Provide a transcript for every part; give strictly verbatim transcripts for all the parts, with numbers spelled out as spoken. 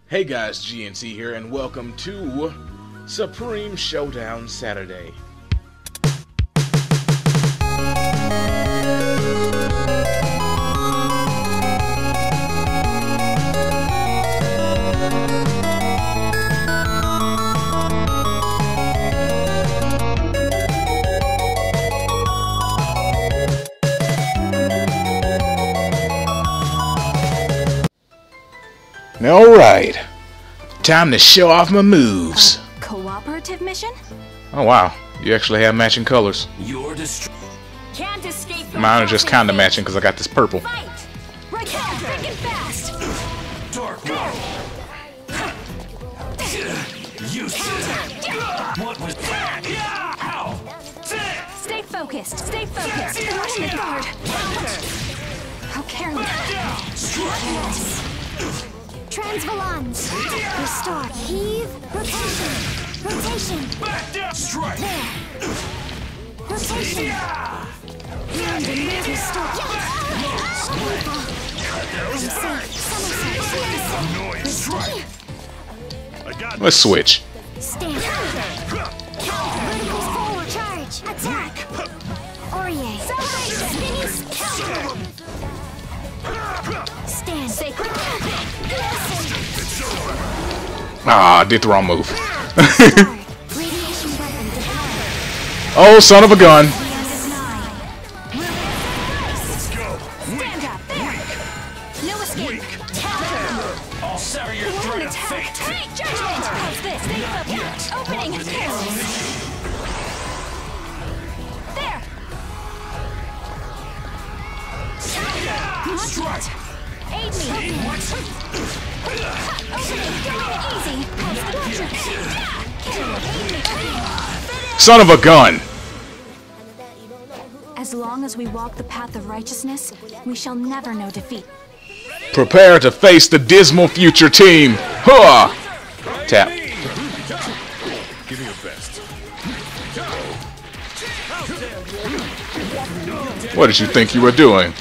Hey guys, G N C here, and welcome to Supreme Showdown Saturday. Alright, time to show off my moves. A cooperative mission? Oh wow, you actually have matching colors. You're destroyed. Can't escape from Mine are just Falcon kinda Fate. matching because I got this purple. Fight! Right there, thick and fast! Dark World. Useless. What was that? Ow! Stay focused, stay focused. Watch the guard. How careless. Transvolans. Restore. Heave. Rotation. Rotation. Strike. There. Rotation. Round and move. Restore. Reset. Somerset. Strike. Let's switch. Stand. Verticals forward. Charge. Attack. Orie. Spinning. Counter. Stand. Sacred. Ah, I did the wrong move. Radiation weapon deployed. Oh, son of a gun. Stand up. There. No escape. Counter. I'll sever your One thread of attack. fate. Hey, judgment. How's this? Stay focused. Opening. There. Strike. Aid me. Opening. Easy. Son of a gun. As long as we walk the path of righteousness, we shall never know defeat. Prepare to face the dismal future team. Huh. Tap. Give me your best. What did you think you were doing?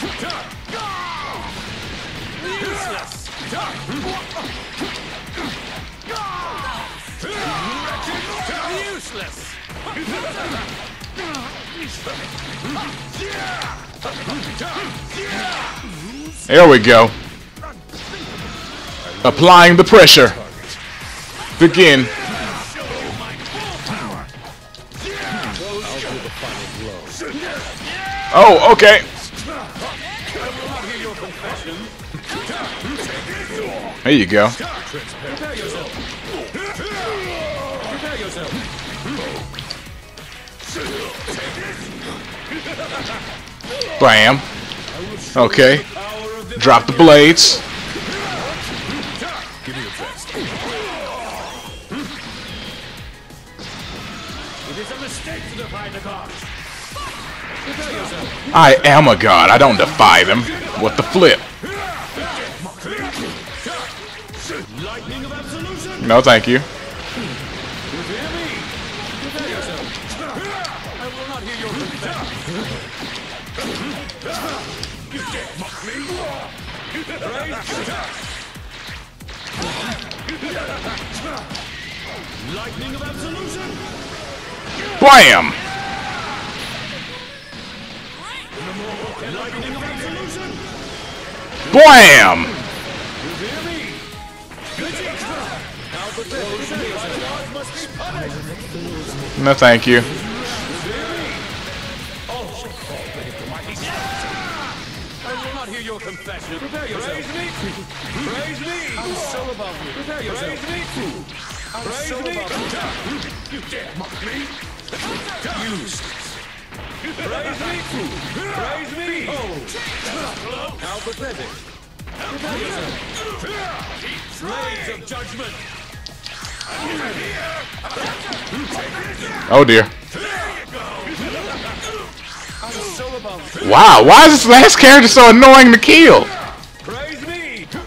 Useless. There we go. Applying the pressure. Begin. Oh, okay. There you go. Bam. Okay. Drop the blades. Give me your best. It is a mistake to defy the gods. Prepare yourself. I am a god. I don't defy them. What the flip? Lightning of absolution. No, thank you. You hear me? Prepare yourself. I will not hear your confession. You dare mock me? Lightning of absolution. Blam! Lightning of absolution. Blam! You hear me? Now prepare yourself. Gods must be punished. No, thank you. I will not hear your confession. Prepare yourself. Praise me. Praise me. I'm so above you. Prepare yourself. Praise me. I'm Praise so me. above you. You dare mock me? Use. Praise me. Praise me. Oh. Now pathetic. Prepare yourself. Blades of judgment. Oh dear. I'm so above you. Wow, why is this last character so annoying to kill? Praise me. I'm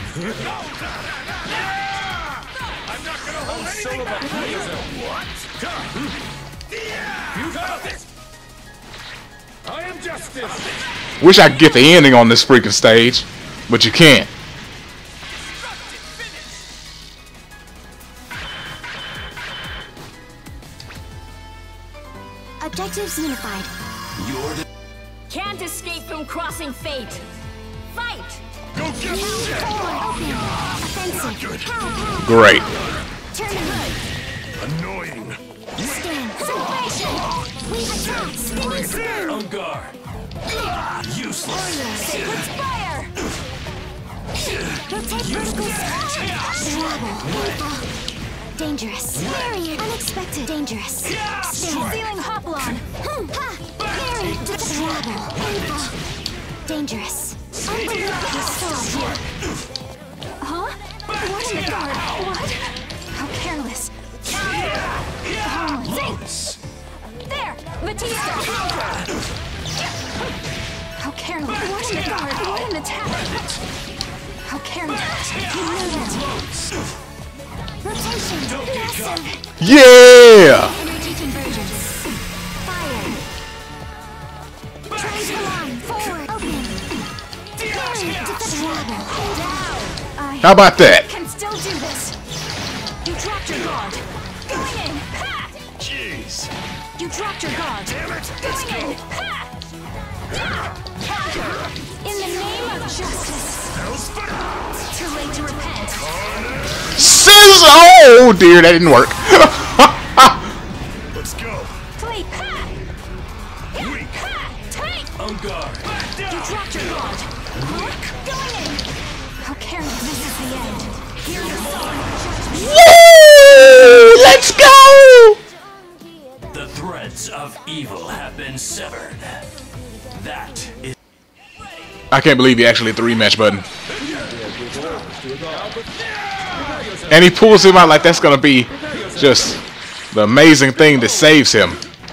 not gonna hold anything back. Prepare yourself. What? You got this. I am justice. Wish I could get the ending on this freaking stage, but you can't. Objectives unified. You're the Can't escape from crossing fate. Fight! Go get Open! Offensive! Pow, pow! Great. Turn hood! Annoying. Stand! Salvation! Weave attack! Spinning spoon! on guard. Useless. Sacred fire! Rotate vertical Grabble! Dangerous! Barrier! Unexpected! Dangerous! Stand! Ceiling hoplon! Hmm, ha! Parry! Grabble! Dangerous! Unbelievable sword! Huh? What in the guard? What? How careless! Harmless! There! Batista! How careless! What in the guard? What an attack! How careless! Rotation! Massive! Yeah! Energy convergence! Fire! Transform! Forward! Open! Parry! Defend! Down! I How about that? can still do this! You dropped your guard! Going in! Ha! Jeez. You dropped your guard! Damn it. Going in! Ha! Ha! In the name of justice! Too late to repent! Scissors! Oh dear, that didn't work. Let's go. Sleep! Ha! Weak. Ha! Take! On guard. You dropped your guard! Huh? Going in! How careless! This is the end! Hear the song of justice! Woo! Let's go! The threads of evil have been severed. That is I can't believe he actually hit the rematch button. And he pulls him out like that's gonna be just the amazing thing that saves him.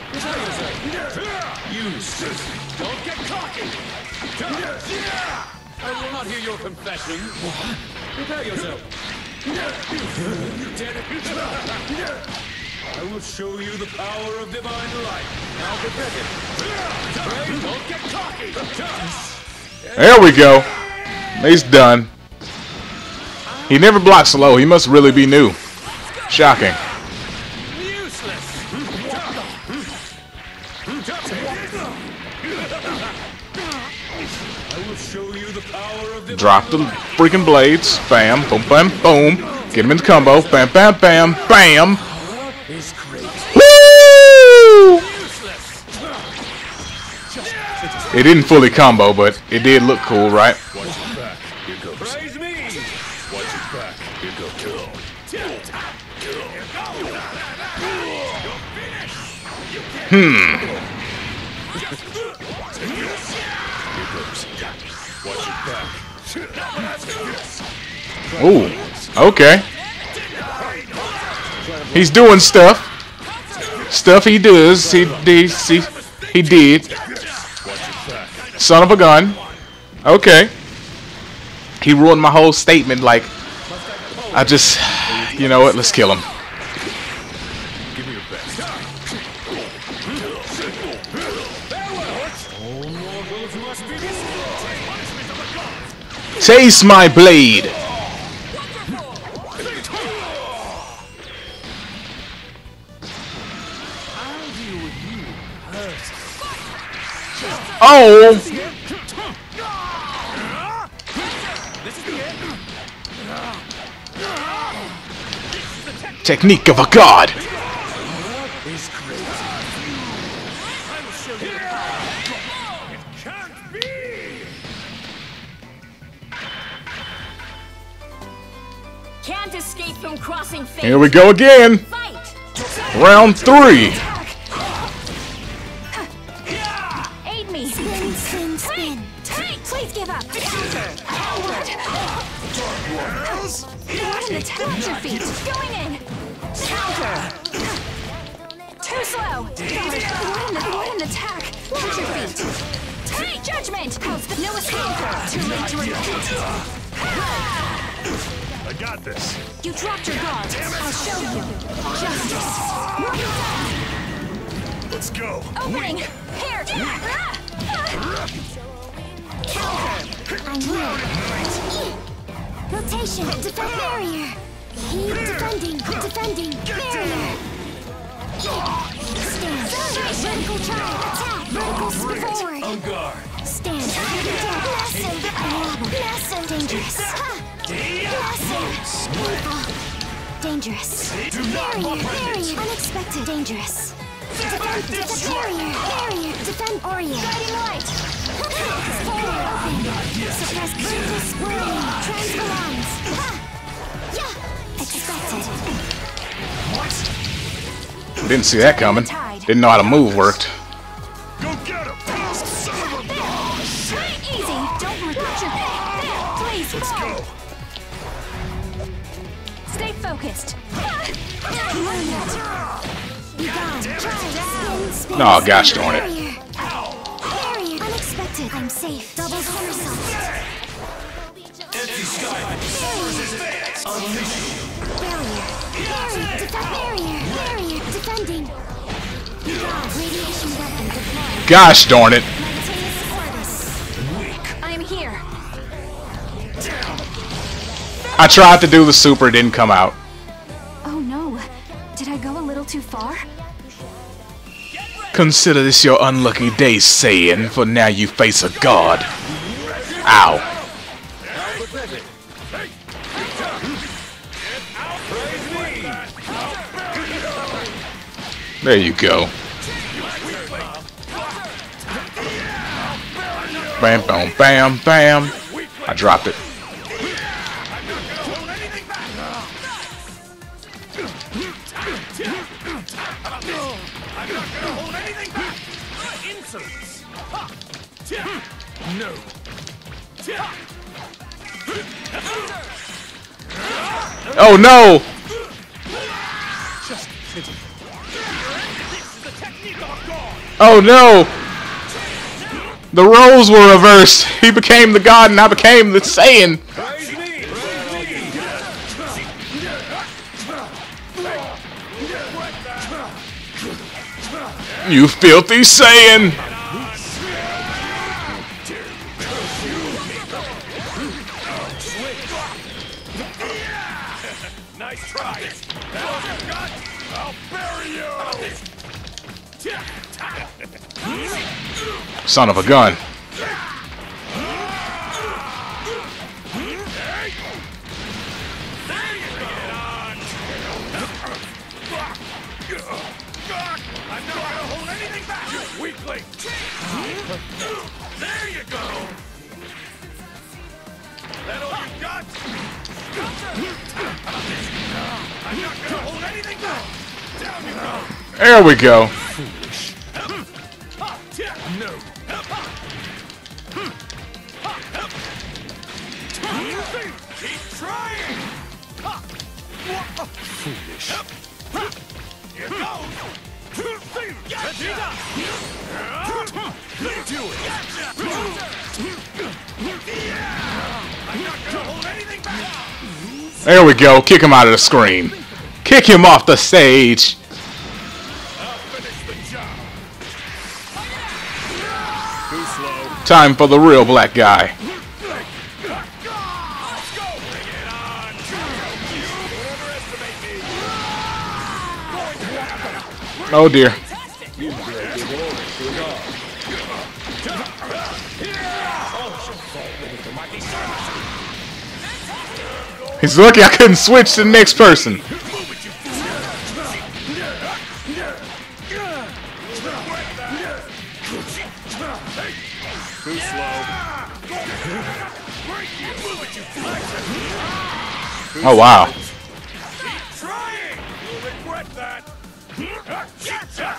Don't get cocky. I will not hear your confession. Prepare yourself. You did it. I will show you the power of divine light. Now prepare it. Don't get cocky. There we go. He's done. He never blocks low. He must really be new. Shocking. Useless. I will show you the power of divine Drop the freaking blades. Bam, boom, bam, boom. Get him in the combo. Bam, bam, bam, bam. is great. Woo! Useless. It didn't fully combo, but it did look cool, right? Watch it back. Here goes. Praise me. Watch it back. Here goes. Kill. Hmm. Watch it back. Ooh. Okay. He's doing stuff. Stuff he does. He he he, he did. Son of a gun. Okay. He ruined my whole statement. Like, I just, you know what? Let's kill him. Give me your best. All mortals must be destroyed. Taste my blade. Oh! Technique of a god. Can't escape from crossing fate. Here we go again. Fight. Round three. Aid me. Spin, spin, spin. Take. Please give up. Counter. What? What an attack. Watch your feet. Going in. Counter. Too slow. What an, what an attack. Watch your feet. Take judgment. How's the no escape? Too late to repent. I got this. You dropped your guard. I'll show you. Justice. Let's go. Opening. Here. Counter. I'm here. Rotation. Defend barrier. Keep defending. Defending. Barrier. Stand. Vertical drive. Attack. Vertical spin forward. On guard. Stand. Massive. Massive. Dangerous. Massive. Painful. Dangerous. Barrier. Barrier. Unexpected. Dangerous. Defend. Defend. Barrier. Barrier. Defend. Orient. Guiding light. Forward. Open. Suppress. Vertical swirling. Transbalance. Yeah. Expected. Didn't see that coming. Didn't know how to move worked. Go get him! Son of a bitch! Easy. Don't regret your there. Please. Let's go! Stay focused. Be gone. Spin, spin. Oh, gosh darn it. Barrier. Barrier. Unexpected. I'm safe. Double somersault. Empty sky. Barrier. Barrier. Defend barrier. Barrier. Defending. Be gone. Radiation weapon deployed. Gosh darn it. Magnetius Orbis. I am here. I tried to do the super, it didn't come out. Oh no. Did I go a little too far? Consider this your unlucky day, Saiyan, for now you face a god. Ow. There you go. Bam, bam, bam, bam. I dropped it. No. Oh no! Oh no! The roles were reversed. He became the god and I became the Saiyan. Praise me! You filthy Saiyan! Nice try! That'll get got! I'll bury you! Son of a gun. I'm not gonna hold anything back! You weakling! There you go! That all you got? I'm not gonna hold anything back! Down you go! There we go. No! Keep trying! Foolish. Here goes! Vegeta! Do it! I'm not gonna hold anything back! There we go. Kick him out of the screen. Kick him off the stage. I'll finish the job! Too slow. Time for the real black guy. Let's go! Bring it on! Don't underestimate me! Oh dear. He's lucky I couldn't switch to the next person. Too slow. Oh wow. Keep trying! You'll regret that! Gotcha!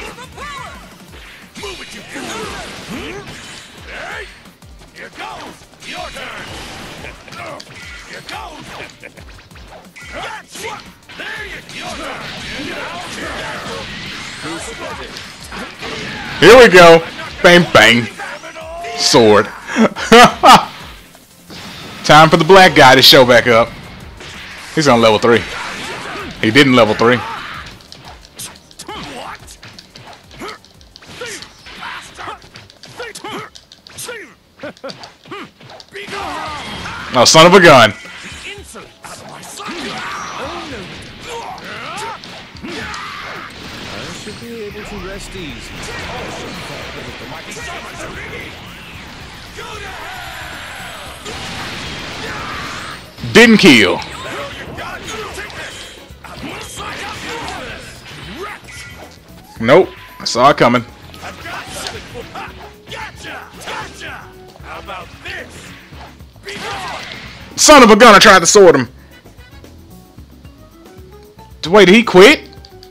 Move it, you fool! Hey! Here goes! Your turn! Here goes! Gotcha! There you Your turn! Here we go. Bang bang. Sword. Time for the black guy to show back up. He's on level three. He didn't level three. What? Oh, son of a gun. Insolent out of my sight! I should be able to rest easy. The mighty Samatsuki! Go to hell! Didn't kill. Nope. I saw it coming. Gotcha! Gotcha! How about this? Be gone! Son of a gun! I tried to sword him. Wait, did he quit?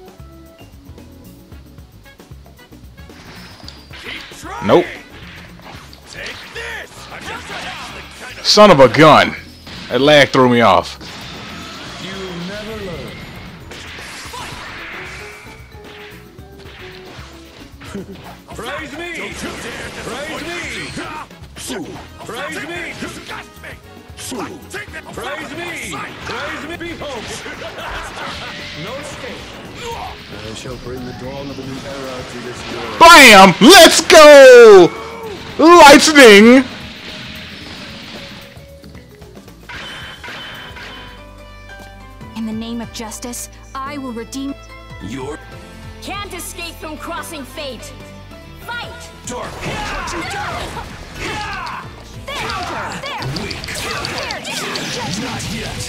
Nope. Take this! Son of a gun. That lag threw me off. You never learn. Praise me! Praise me! Praise me! Praise me! Praise me! Behold! No escape. I shall bring the dawn of a new era to this world. Bam! Let's go! Lightning! In the name of justice, I will redeem. Your Can't escape from crossing fate. Fight! dark There! There! weak. There! Not yet.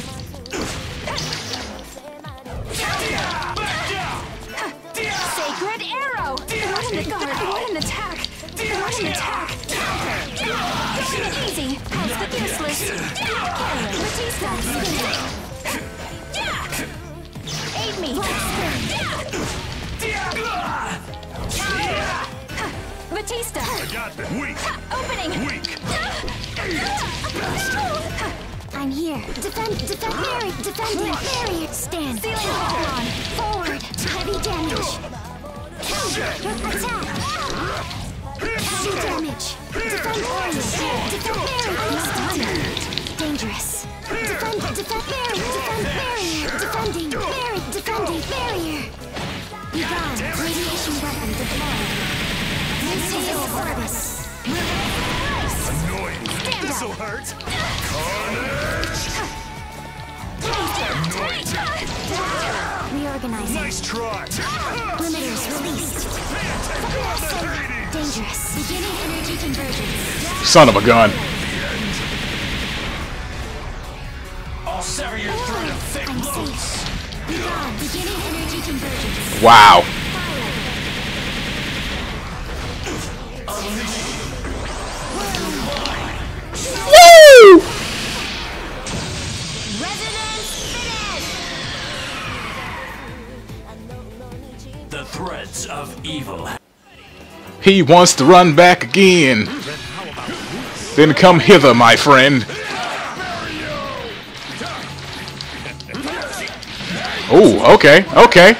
Sacred arrow! What an guard! What an attack! What an attack! Easy! How's the useless? Batista! Aid me! Batista! Weak! Opening! Weak! I'm here. Defend, defend, Mary, defending, barrier, stand. Ceiling pylon! Forward, heavy damage. Counter, attack. Heavy damage. Defend Orion. Defend Mary, stunned. Dangerous. Defend, defend Mary, defend barrier. Defending, Mary, defending, barrier. Be gone. Radiation weapon deployed. This is service. Annoying! This'll hurt! Reorganizing. Nice try! Limiters released. Dangerous. Beginning energy convergence. Son of a gun. I'll sever your throat of thick I'm loads. safe. Beyond. Beginning energy convergence. Wow. Woo! Resonance finish! The threads of evil. He wants to run back again. Then come hither, my friend. Oh, okay, okay.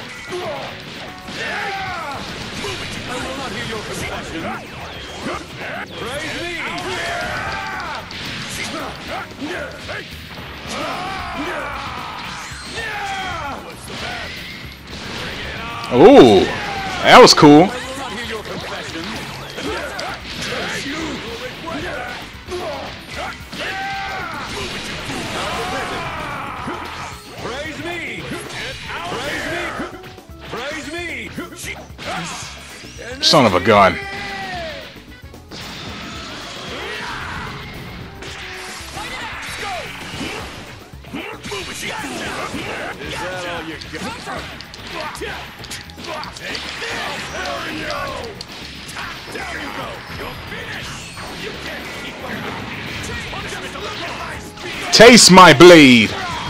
Oh, that was cool. Praise me! Praise me! Praise me! Son of a gun. Taste my blade.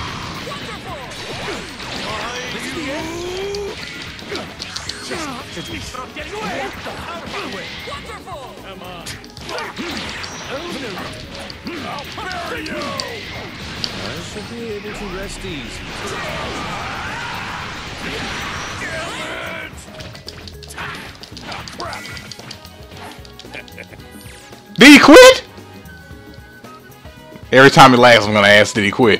I should be able to rest easy. Did he quit? Every time he laughs, I'm gonna ask, did he quit?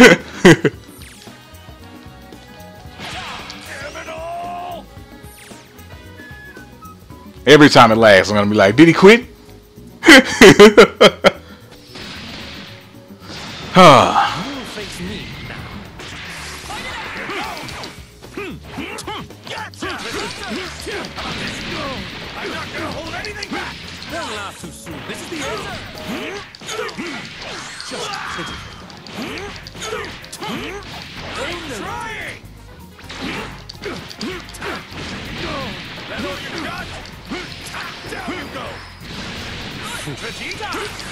Every time it laughs, I'm gonna be like, did he quit? I'm not gonna hold anything back. Don't laugh too soon. This is the end. Just kidding. Trying. That's all you got. Down you go. Vegeta.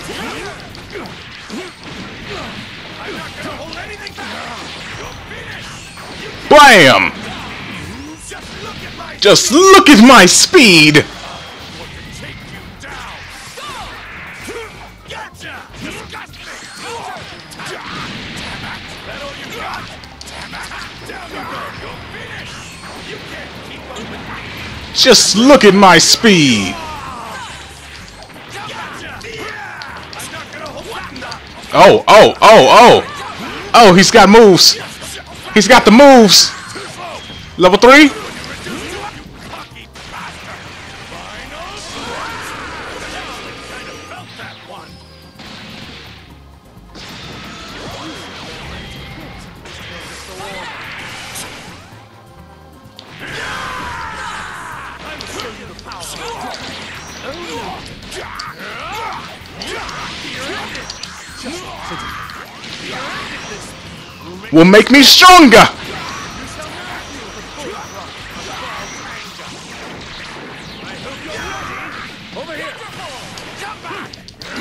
I'm not gonna hold anything back. You're finished. Blam! Just look at my. Just look at my speed! Take you down. Gotcha. Disgusting. That all you got? Down you go. You're finished. You can't keep up with me. Just look at my speed! Gotcha. Yeah. I'm not gonna hold back. Oh, oh, oh, oh! Oh, he's got moves! He's got the moves! Level three? Will make me stronger! Over here. Jump back.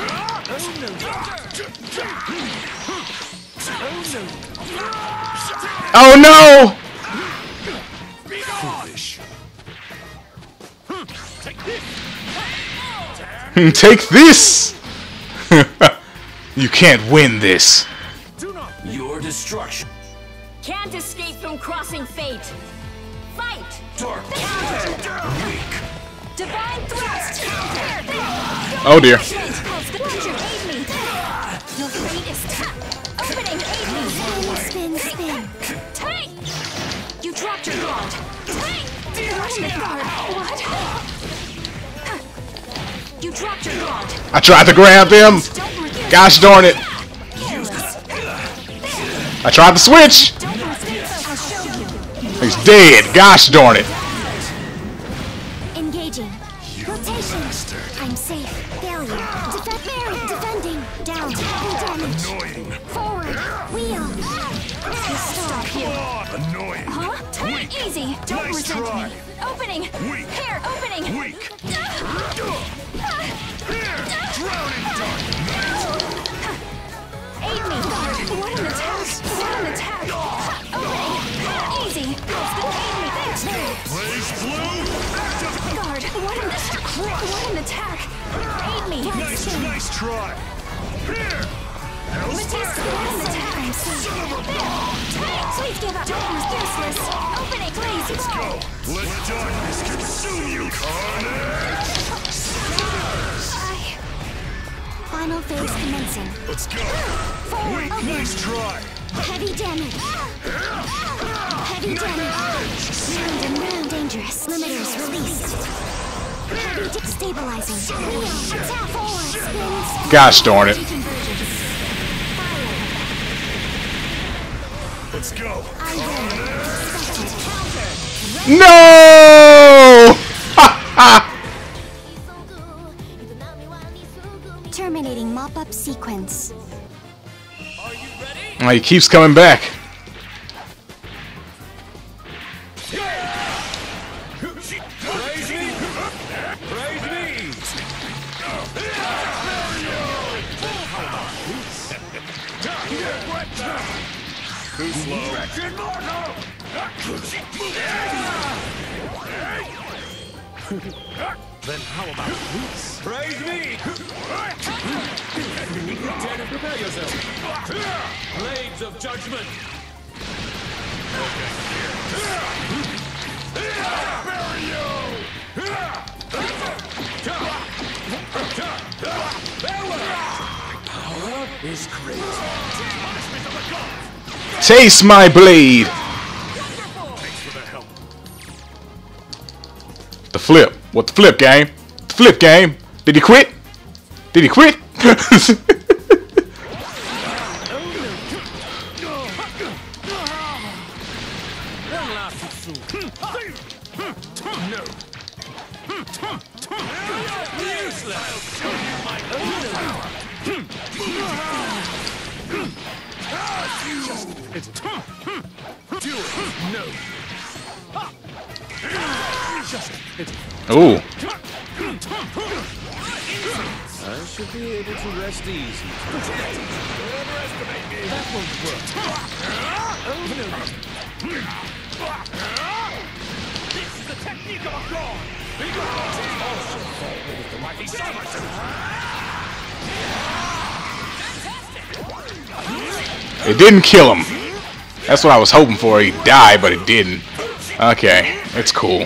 Oh no! Be foolish. Take this. Take this! You can't win this. Your destruction. Can't escape from crossing fate. Fight! Dark. Counter! Weak. Divine thrust! Counter! Oh dear. Launcher, aid me! Your fate is tough! Opening, aid me! Spin, spin. Take! You dropped your guard! Take! What in the guard? What? You dropped your guard! I tried to grab them! Don't forget! Gosh darn it! I tried to switch! Don't forget! I'll show you! He's dead! Gosh darn it! Engaging. Rotation. I'm safe. Failure. Defend. Mary. Defending. Down. Damage. Annoying. Forward. Wheel. Stop here! Annoying. Huh? Take easy! Don't Nice resent try. me! Opening! Weak. Here, opening! Weak. Here. Drowning dart. Aid me! What an attack! What an attack! Opening! Easy! Aid me! There! Blaze blue. Guard! What an attack! What an attack! Aid me! Nice, nice try. Here. Matista! What an attack! I'm safe! Please give up! Don't use useless! Opening! Please! Let's go. Let darkness consume you, carnage. Final phase commencing. Let's go. Forward. Weak. Open. Nice try. Heavy damage. Heavy damage. Round and round dangerous. Limiters released. Heavy di- stabilizing. Wheel. Attack forward. Spin. Spin. Gosh darn it. Convergence. Fire. Let's go. I win. Expected. Counter. No! Ha ha! Terminating mop-up sequence. Oh, he keeps coming back. Praise me. Praise me. Too slow. Then how about this? Praise me! Dare to prepare yourself. Blades of judgment. Bury you! Power is great. Punishment of the gods. Taste my blade. Thanks for the help. The flip. What the flip game? The flip game. Did he quit? Did he quit? won't last too soon. No. Useless. I'll show you my own power. It's do it. No. Ooh. I should be able to rest easy. That won't work. Oh no. This is the technique of a god. Also, with the mighty Sarmason. It didn't kill him. That's what I was hoping for. He died, but it didn't. Okay, it's cool.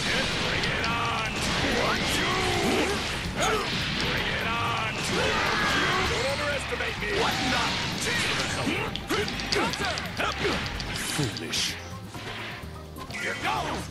Foolish. Here goes.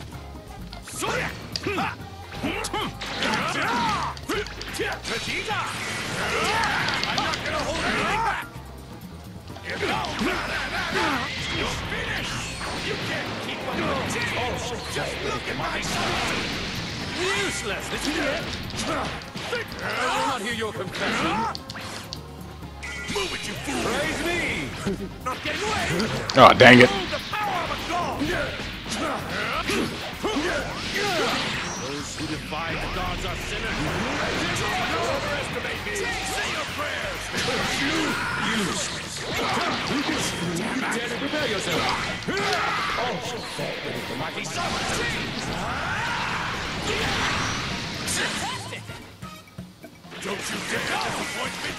Vegeta. I'm not gonna hold anything back. Here goes. You're finished. You can't keep up with it. Oh, just look at my son. Useless. This is it. I will not hear your confession. Move it, you fool! Praise me! Not getting away! Oh, dang it. The power of a god! Those who defy the gods are sinners. Don't overestimate me! Say your prayers! You useless! Prepare yourself! Also fall with the mighty Sarmason! Don't you dare disappoint me!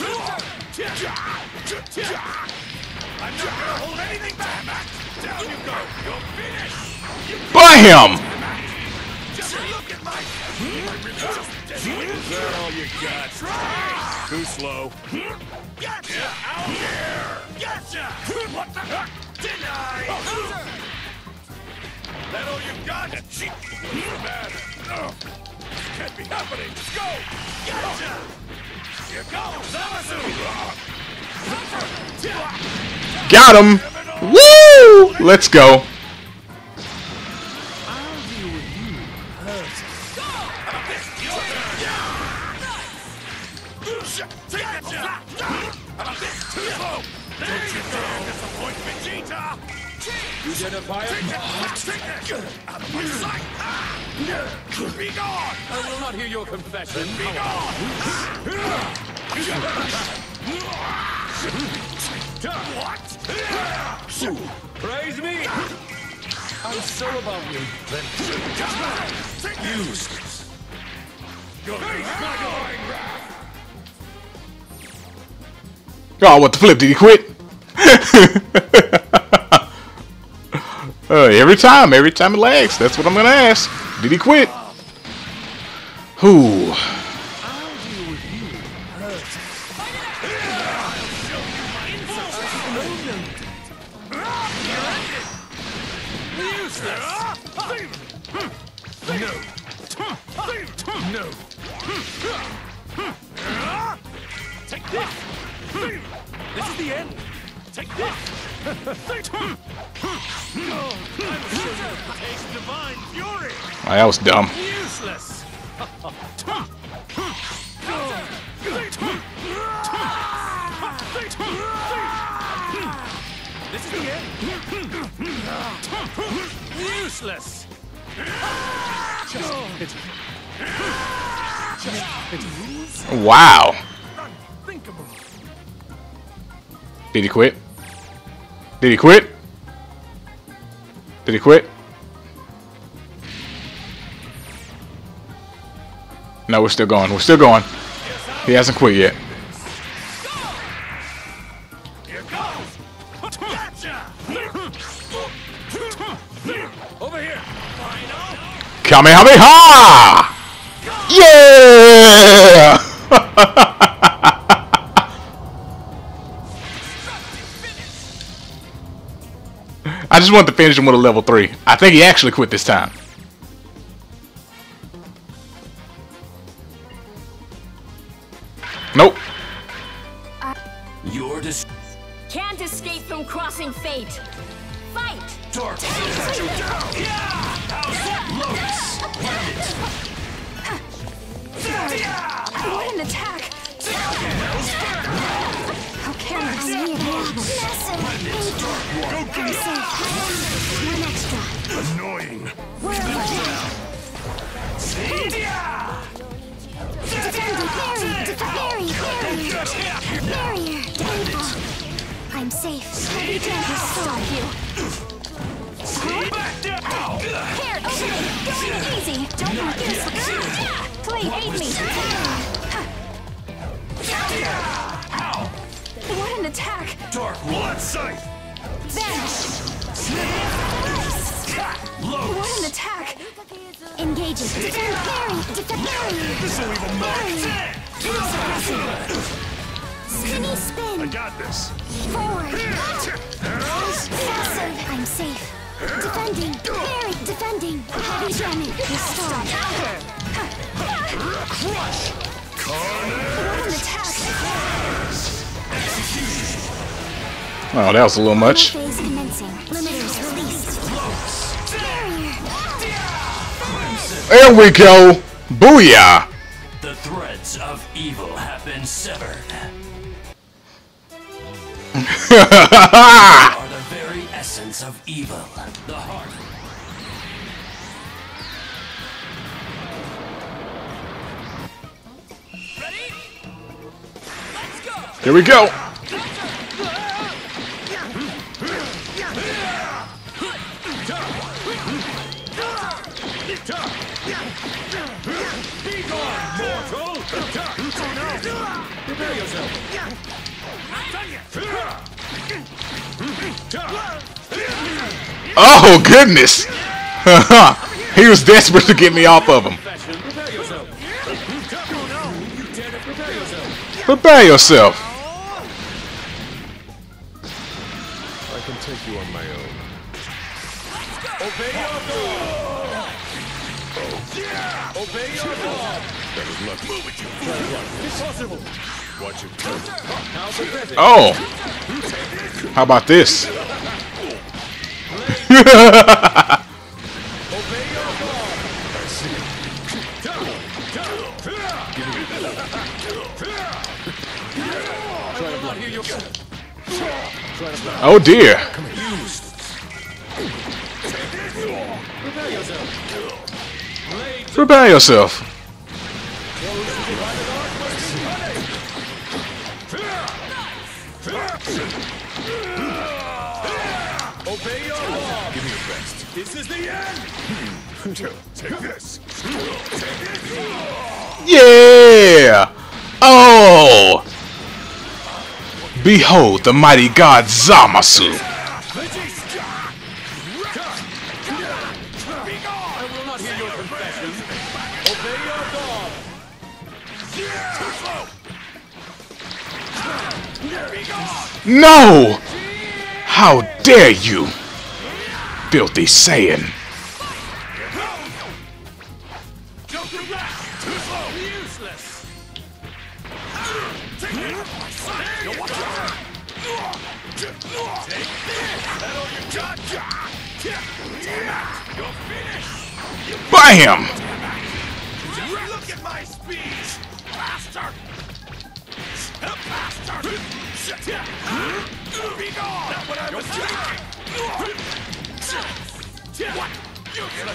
I'm not gonna hold anything back! Down you go! You're finished! Bam! Just look at my... Is that all you got? Too slow. Gotcha! Out here! Gotcha! What the heck? Deny! That all you got? Cheap! What's the matter? Oh. Can't be happening! Go! Gotcha! Here goes Zamasu! Got him! Woo! Let's go. I'll deal with you first. Go! Your turn! Take it! Too slow! Don't you dare disappoint Vegeta! You did a fire? Take it! Out of my sight! Be gone! I will not hear your confession. Be gone! What? Praise me! I'm so above you. Then useless. Your face, my glowing wrath! Oh, what the flip? Did he quit? uh, every time, every time it lags. That's what I'm gonna ask. Did he quit? Who? No. Take this. This is the end. Take this. Takes divine fury. Oh, that was dumb. Useless. This is the end. Useless. Wow. Unthinkable. Did he quit? Did he quit? Did he quit? No, we're still going. We're still going. He hasn't quit yet. Here goes. Gotcha. Over here. Final. Kamehameha! Yeah! I just want to finish him with a level three. I think he actually quit this time. Nope. Your dis Can't escape from crossing fate. Fight! Dark Dark Fist. Lotus. What an attack! How can I see it? Massive. I'm safe. One extra. Annoying. We're alive. Defending. Barrier. Defend. Barrier. Barrier. Barrier. Downfall. I'm safe. Heavy damage. Stop you. Here, open it! Going easy! Don't confuse! Please, aid me! What an attack! Dark Blood Sight. Vanish! Lotus. What an attack! Engaging. Defend. Barrier. Defend. Barrier. This'll leave a mark. Spinny I spin. got this. Forward. Massive. I'm safe. Defending. Barrier. Defending. Heavy damage. Restore. Crush. What an attack! Oh, that was a little much. Phase commencing. Limiters released. Barrier. There we go. Booyah. The threads of evil have been severed. Are the very essence of evil. The heart. Here we go. Be gone, mortal. Prepare yourself. Oh, goodness. He was desperate to get me off of him. Prepare yourself. You dare to prepare yourself. Prepare yourself. I can take you on my own. Obey your God. Obey your God. That is luck. Move it, you. Impossible. Watch it. How pathetic. Oh. How about this? Obey your God. I see. Give me Try to block. Hear your Try to block. Oh dear. Prepare yourself. Prepare yourself. Obey your law. Give me your best. This is the end. Take this. Yeah. Oh. Behold the mighty god Zamasu. I will not hear your confession. Obey your God. No. How dare you, filthy Saiyan. Useless. Bam. Look at my speed, bastard! Bastard! Be gone! Not what I was thinking! What? You gonna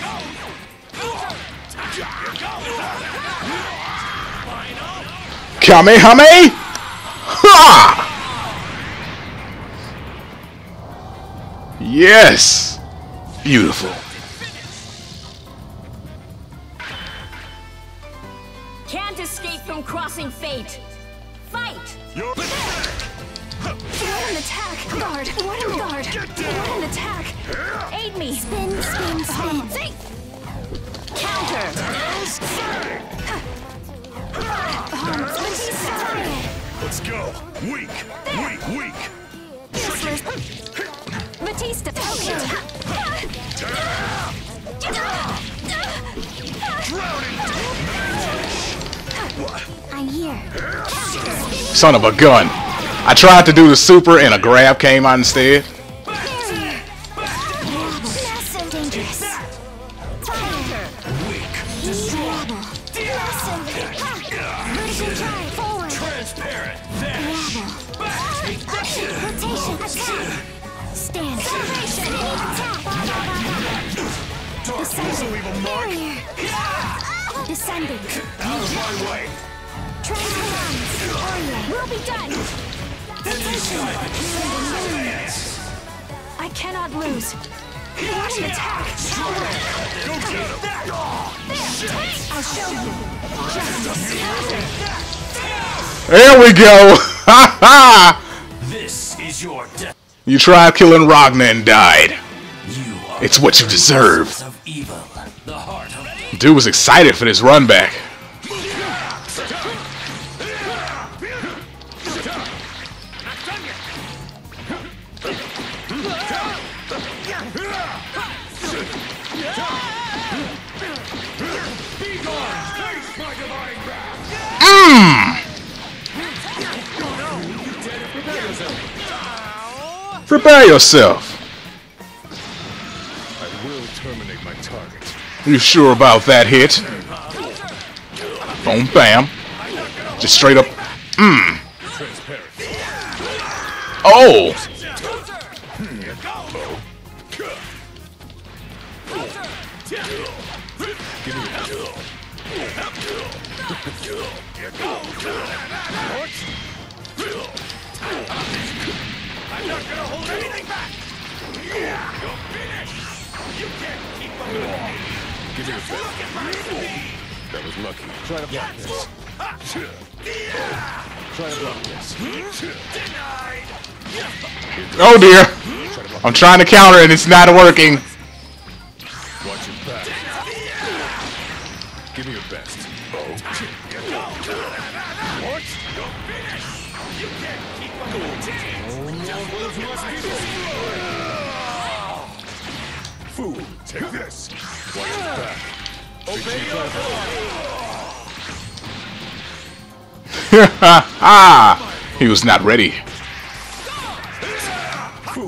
go? Kamehame. Ha! Yes. Beautiful. Can't escape from crossing fate. Fight! You're What an attack! Guard! What an guard! What an attack! Aid me! Spin, spin, spin. Say! Counter! Let's go. Weak, weak, weak. Useless! Batista! I'm here. Son of a gun. I tried to do the super and a grab came out instead. Barrier. Listen, dangerous. Fire. Weak. Destroyable. Listen. Ha. Vertical drive. Forward. Transparent. Vanish. Rotation. Attack. Stand. Salvation. Attack. Descending. Barrier. Descending. Out of my way. Transforms. Barrier. We'll be done. Rotation. I cannot lose. Launch an attack. Power. There, I'll show you. Justice. There we go. Ha ha! This is your death. You tried killing Ragnar and died. You are It's what you deserve. of evil. The heart of Dude was excited for this run back. Prepare yourself. I will terminate my target. You sure about that hit? Boom, bam. Just straight up. Mmm. Transparent. Oh! I'm not gonna hold anything back. You're finished. You can't keep up with me. Give me your best. That was lucky. Try to block this. Try to block this. Denied. Oh dear. I'm trying to counter and it's not working. Watch your back. Give me your best. What? You're finished. You can't keep up with me. Fool, take this. Watch your back. Obey your Ah! He was not ready. fool.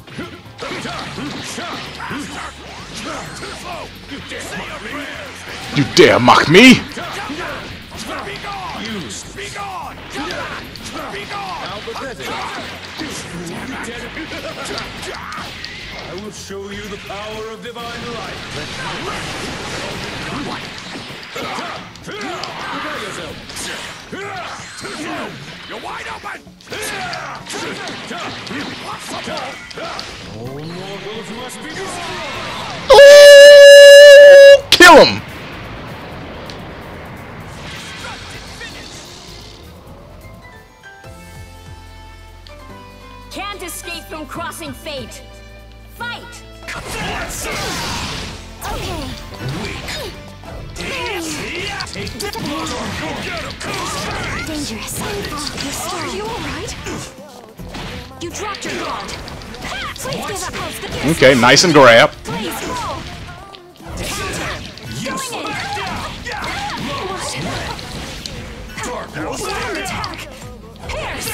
You dare mock me? Be gone! Used. Be gone! Be gone! I will show you the power of divine light. Prepare yourself. You're wide open! All mortals must be destroyed! Ooh, kill him! Can't escape from crossing fate. Fight! Okay. Dangerous. Are you alright? You dropped your guard. Ha! Please give up host the gift. Okay, nice and grab. Please go. Going in. What? Sudden attack. Pierce.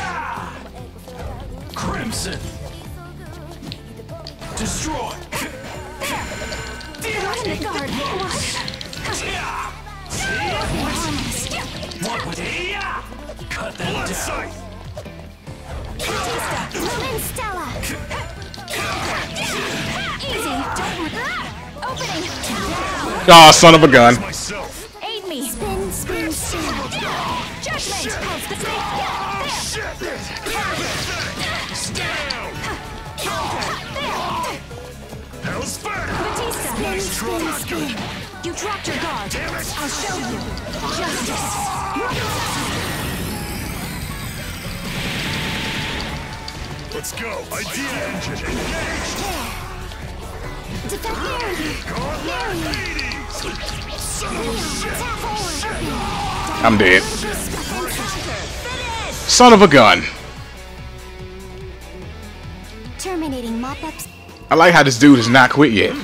Crimson. Destroy. What in the guard? What? What was it? Cut them down. Lumen Stella. Easy. Don't. Ah! Opening. Aw, son of a gun. Myself. Aid me. Spin, spin, spin. Judgment. House the snake. There. Hell's fire! Batista. Spin, spin, spin. You dropped your guard. I'll show you. Justice. Let's go! Idea engine engaged! Defend barrier. Barrier. Attack forward. I'm dead. Son of a gun. Terminating mop-ups. I like how this dude is not quit yet.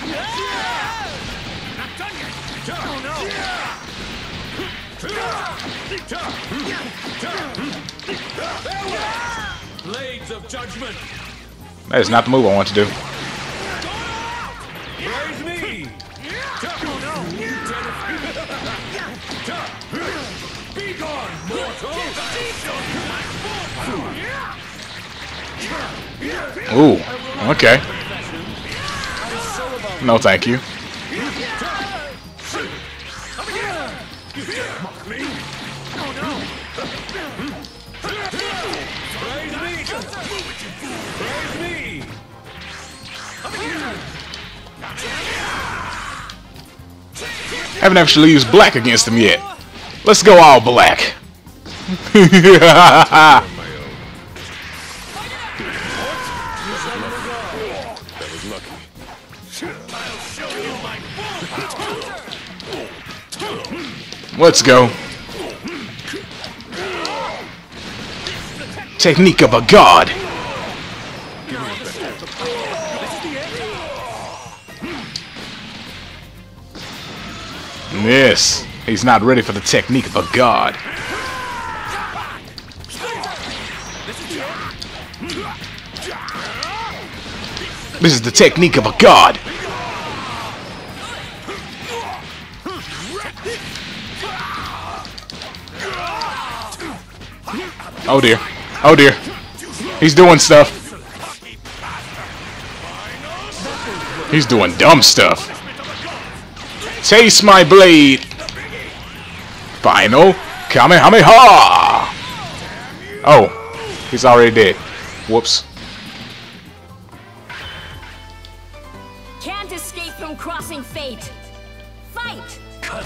Blades of judgment! That is not the move I want to do. Praise me! Oh no! You Be gone, mortal! Ooh, okay. No, thank you. Haven't actually used black against him yet. Let's go all black. Let's go. Technique of a god. Miss. He's not ready for the technique of a god. This is the technique of a god. Oh dear. Oh dear. He's doing stuff. He's doing dumb stuff. Taste my blade. Final Kamehameha. Oh, he's already dead. Whoops. Can't escape from crossing fate. Fight.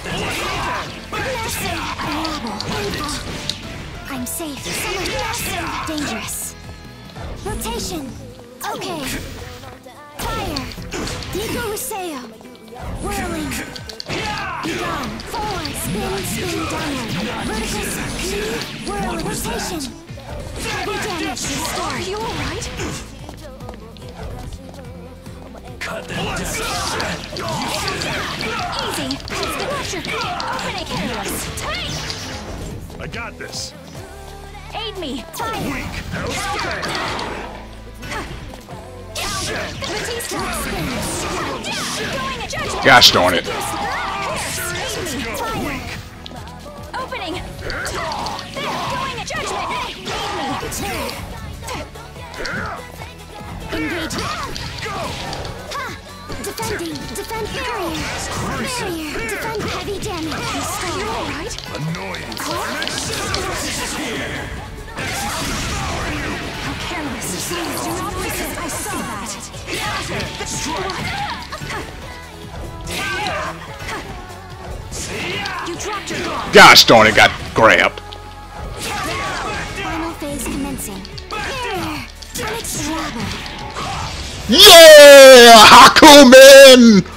I'm safe. Someone massive. Dangerous. Rotation. Okay. Fire. Nico Ruseo. Whirling. Be gone. Forward. Spin, spin, downward. Vertical speed. Whirl. Rotation. Heavy damage. Restore. Are you alright? Cut them down. Easy. Electric. Open it, careless. Tight. I got this. Aid me. Fire. Counter. Counter. Batista. Spin. Going a judgment. Gosh darn it. Opening. Going a judgment. Engage. Ha! Defending. Defend barrier. Barrier. Defend heavy damage. Are you alright? Annoying. How careless. Do not resist. I saw that. You dropped your guard. Gosh darn it, got grabbed. Final phase commencing. Barrier. Onyx Rubber. Yeah! Hakumen!